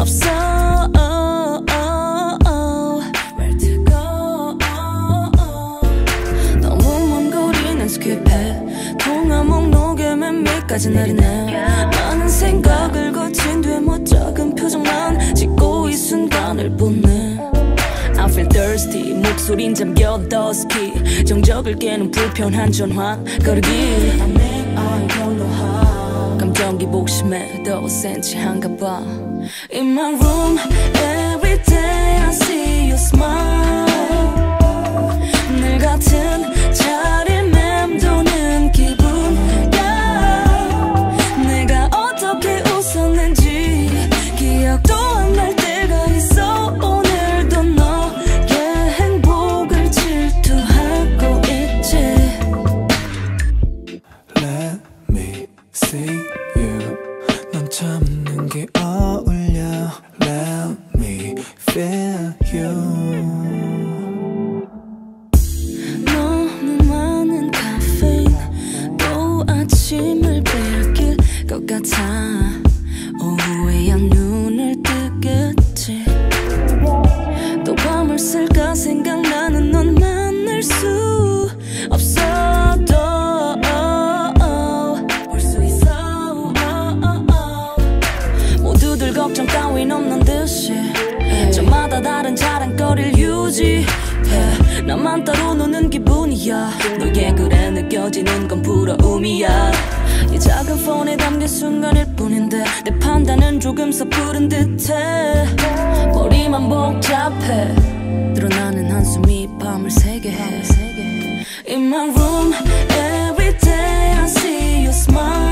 없어. Where to go? 너무 먼 거리는 스킵해. 통화 목록에 맨 밑까지 내리네. 많은 생각을 거친 뒤에 뭐 작은 표정만 짓고 이 순간을 보내. I feel thirsty. 목소린 잠겨 dusky. 정적을 깨는 불편한 전화 거르기. 감정이 복심에 더 센치한가 봐. In my room every day I see you smile. 늘 같은 자리에 맴도는 기분이야. 내가 어떻게 웃었는지 기억도 안 날 때가 있어. 오늘도 너의 행복을 질투하고 있지. Let me see you. 넌 참는 게 어울려. Let me feel you. 너무 많은 카페인 또 아침을 빼앗길 것 같아. 오후에야 눈을 뜨겠지. 또 밤을 쓸까 생각나는 넌 만날 수 없어도 볼 수 있어. 모두들 걱정 따윈 없는 듯이 저마다 다른 자랑거리를 유지해. 나만 따로 노는 기분이야. 너의 그래 느껴지는 건 부러움이야. 이 작은 폰에 담긴 순간일 뿐인데 내 판단은 조금 섣부른 듯해. 머리만 복잡해. 드러나는 한숨이 밤을 새게 해. In my room every day I see you smile.